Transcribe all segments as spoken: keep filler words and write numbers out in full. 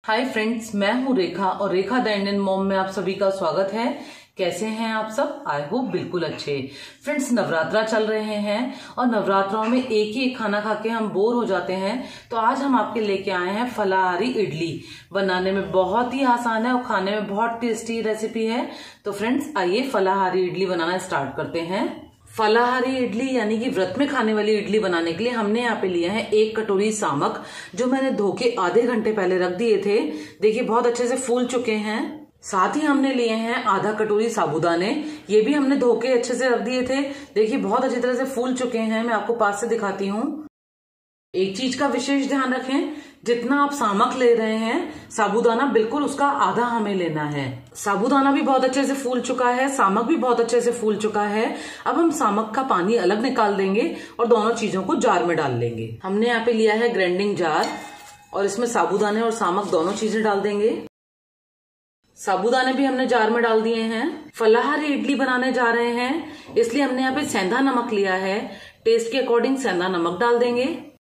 Hi friends, मैं हूं रेखा और रेखा द इंडियन मॉम में आप सभी का स्वागत है। कैसे हैं आप सब? आई होप बिल्कुल अच्छे। फ्रेंड्स, नवरात्रा चल रहे हैं और नवरात्रों में एक ही एक खाना खा के हम बोर हो जाते हैं, तो आज हम आपके लेके आए हैं फलाहारी इडली। बनाने में बहुत ही आसान है और खाने में बहुत टेस्टी रेसिपी है। तो फ्रेंड्स, आइए फलाहारी इडली बनाना स्टार्ट करते हैं। फलाहारी इडली यानी कि व्रत में खाने वाली इडली बनाने के लिए हमने यहाँ पे लिया है एक कटोरी सामक, जो मैंने धो के आधे घंटे पहले रख दिए थे। देखिए बहुत अच्छे से फूल चुके हैं। साथ ही हमने लिए हैं आधा कटोरी साबूदाने, ये भी हमने धो के अच्छे से रख दिए थे। देखिए बहुत अच्छी तरह से फूल चुके हैं। मैं आपको पास से दिखाती हूँ। एक चीज का विशेष ध्यान रखें, जितना आप सामक ले रहे हैं साबूदाना बिल्कुल उसका आधा हमें लेना है। साबूदाना भी बहुत अच्छे से फूल चुका है, सामक भी बहुत अच्छे से फूल चुका है। अब हम सामक का पानी अलग निकाल देंगे और दोनों चीजों को जार में डाल लेंगे। हमने यहाँ पे लिया है ग्राइंडिंग जार और इसमें साबूदाने और सामक दोनों चीजें डाल देंगे। साबूदाने भी हमने जार में डाल दिए हैं। फलाहारी इडली बनाने जा रहे हैं इसलिए हमने यहाँ पे सेंधा नमक लिया है। टेस्ट के अकॉर्डिंग सेंधा नमक डाल देंगे।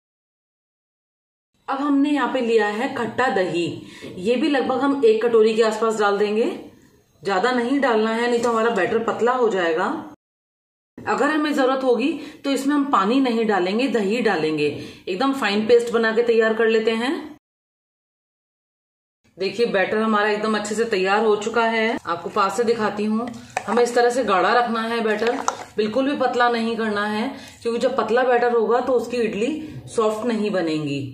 अब हमने यहाँ पे लिया है खट्टा दही, ये भी लगभग हम एक कटोरी के आसपास डाल देंगे। ज्यादा नहीं डालना है, नहीं तो हमारा बैटर पतला हो जाएगा। अगर हमें जरूरत होगी तो इसमें हम पानी नहीं डालेंगे, दही डालेंगे। एकदम फाइन पेस्ट बना के तैयार कर लेते हैं। देखिए बैटर हमारा एकदम अच्छे से तैयार हो चुका है। आपको पास से दिखाती हूँ। हमें इस तरह से गाढ़ा रखना है बैटर, बिल्कुल भी पतला नहीं करना है, क्योंकि जब पतला बैटर होगा तो उसकी इडली सॉफ्ट नहीं बनेगी।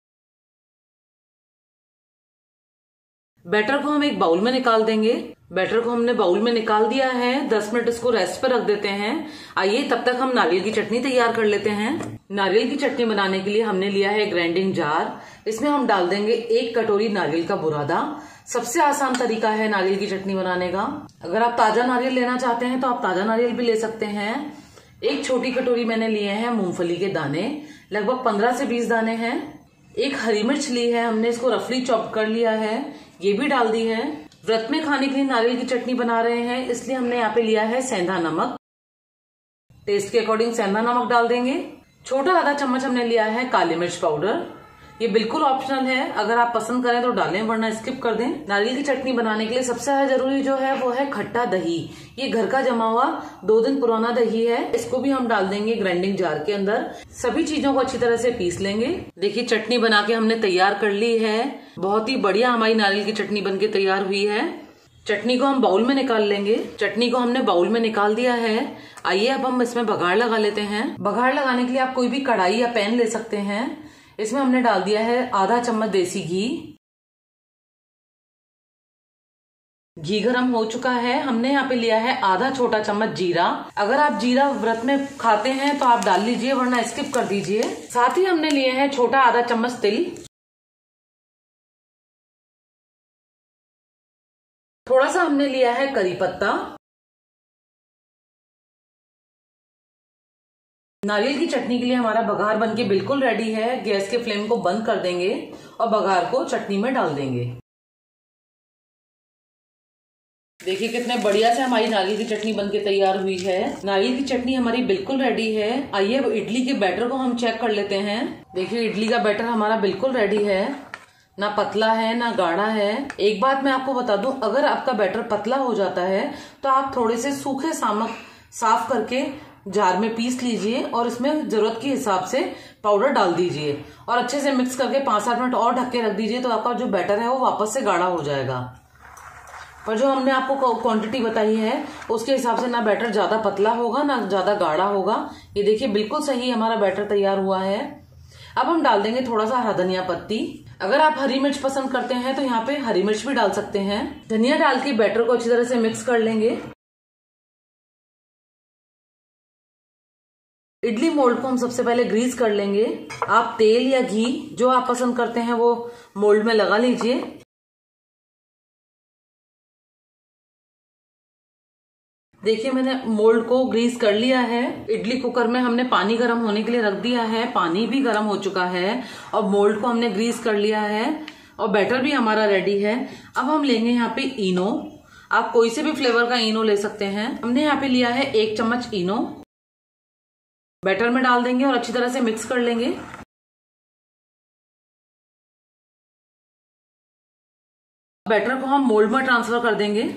बैटर को हम एक बाउल में निकाल देंगे। बैटर को हमने बाउल में निकाल दिया है। दस मिनट इसको रेस्ट पर रख देते हैं। आइए तब तक हम नारियल की चटनी तैयार कर लेते हैं। नारियल की चटनी बनाने के लिए हमने लिया है ग्राइंडिंग जार। इसमें हम डाल देंगे एक कटोरी नारियल का बुरादा। सबसे आसान तरीका है नारियल की चटनी बनाने का। अगर आप ताजा नारियल लेना चाहते हैं तो आप ताजा नारियल भी ले सकते हैं। एक छोटी कटोरी मैंने लिए हैं मूंगफली के दाने, लगभग पंद्रह से बीस दाने हैं। एक हरी मिर्च ली है हमने, इसको रफली चॉप कर लिया है, ये भी डाल दी है। व्रत में खाने के लिए नारियल की चटनी बना रहे हैं इसलिए हमने यहाँ पे लिया है सेंधा नमक। टेस्ट के अकॉर्डिंग सेंधा नमक डाल देंगे। छोटा आधा चम्मच हमने लिया है काली मिर्च पाउडर, ये बिल्कुल ऑप्शनल है। अगर आप पसंद करें तो डालें, वरना स्किप कर दें। नारियल की चटनी बनाने के लिए सबसे ज्यादा जरूरी जो है वो है खट्टा दही। ये घर का जमा हुआ दो दिन पुराना दही है, इसको भी हम डाल देंगे ग्राइंडिंग जार के अंदर। सभी चीजों को अच्छी तरह से पीस लेंगे। देखिए चटनी बना के हमने तैयार कर ली है। बहुत ही बढ़िया हमारी नारियल की चटनी बन के तैयार हुई है। चटनी को हम बाउल में निकाल लेंगे। चटनी को हमने बाउल में निकाल दिया है। आइए अब हम इसमें बघाड़ लगा लेते हैं। बघाड़ लगाने के लिए आप कोई भी कढ़ाई या पैन ले सकते हैं। इसमें हमने डाल दिया है आधा चम्मच देसी घी। घी गरम हो चुका है। हमने यहाँ पे लिया है आधा छोटा चम्मच जीरा। अगर आप जीरा व्रत में खाते हैं तो आप डाल लीजिए, वरना स्किप कर दीजिए। साथ ही हमने लिए हैं छोटा आधा चम्मच तिल। थोड़ा सा हमने लिया है करी पत्ता। नारियल की चटनी के लिए हमारा बघार बनके बिल्कुल रेडी है। गैस के फ्लेम को बंद कर देंगे और बघार को चटनी में डाल देंगे। देखिए कितने बढ़िया से हमारी नारियल की चटनी बनके तैयार हुई है। नारियल की चटनी हमारी बिल्कुल रेडी है। आइए अब इडली के बैटर को हम चेक कर लेते हैं। देखिए इडली का बैटर हमारा बिल्कुल रेडी है, ना पतला है ना गाढ़ा है। एक बात मैं आपको बता दूं, अगर आपका बैटर पतला हो जाता है तो आप थोड़े से सूखे सामक साफ करके जार में पीस लीजिए और इसमें जरूरत के हिसाब से पाउडर डाल दीजिए और अच्छे से मिक्स करके पांच सात मिनट और ढक के रख दीजिए, तो आपका जो बैटर है वो वापस से गाढ़ा हो जाएगा। पर जो हमने आपको क्वांटिटी बताई है उसके हिसाब से ना बैटर ज्यादा पतला होगा ना ज्यादा गाढ़ा होगा। ये देखिए बिल्कुल सही हमारा बैटर तैयार हुआ है। अब हम डाल देंगे थोड़ा सा हरा धनिया पत्ती। अगर आप हरी मिर्च पसंद करते हैं तो यहाँ पे हरी मिर्च भी डाल सकते हैं। धनिया डाल के बैटर को अच्छी तरह से मिक्स कर लेंगे। इडली मोल्ड को हम सबसे पहले ग्रीस कर लेंगे। आप तेल या घी जो आप पसंद करते हैं वो मोल्ड में लगा लीजिए। देखिए मैंने मोल्ड को ग्रीस कर लिया है। इडली कुकर में हमने पानी गर्म होने के लिए रख दिया है। पानी भी गर्म हो चुका है और मोल्ड को हमने ग्रीस कर लिया है और बैटर भी हमारा रेडी है। अब हम लेंगे यहाँ पे इनो। आप कोई से भी फ्लेवर का इनो ले सकते हैं। हमने यहाँ पे लिया है एक चम्मच इनो। बैटर में डाल देंगे और अच्छी तरह से मिक्स कर लेंगे। बैटर को हम मोल्ड में ट्रांसफर कर देंगे।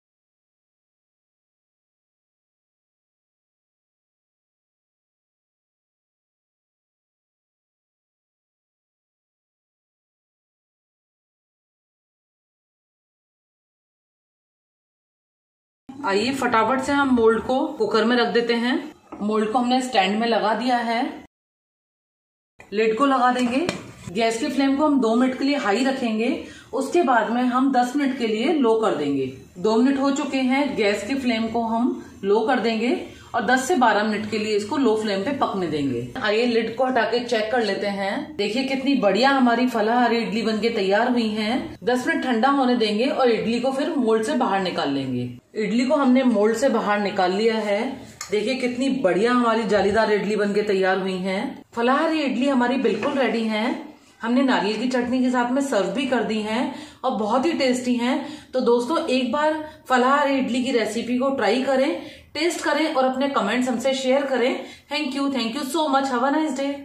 आइए फटाफट से हम मोल्ड को कुकर में रख देते हैं। मोल्ड को हमने स्टैंड में लगा दिया है। लिड को लगा देंगे। गैस की फ्लेम को हम दो मिनट के लिए हाई रखेंगे। उसके बाद में हम दस मिनट के लिए लो कर देंगे। दो मिनट हो चुके हैं। गैस की फ्लेम को हम लो कर देंगे और दस से बारह मिनट के लिए इसको लो फ्लेम पे पकने देंगे। आइए लिड को हटा के चेक कर लेते हैं। देखिए कितनी बढ़िया हमारी फलाहारी इडली बनके तैयार हुई हैं। दस मिनट ठंडा होने देंगे और इडली को फिर मोल्ड से बाहर निकाल लेंगे। इडली को हमने मोल्ड से बाहर निकाल लिया है। देखिए कितनी बढ़िया हमारी जालीदार इडली बनके तैयार हुई हैं। फलाहारी इडली हमारी बिल्कुल रेडी हैं। हमने नारियल की चटनी के साथ में सर्व भी कर दी हैं और बहुत ही टेस्टी हैं। तो दोस्तों एक बार फलाहारी इडली की रेसिपी को ट्राई करें, टेस्ट करें और अपने कमेंट्स हमसे शेयर करें। Thank you thank you so much. Have a nice day.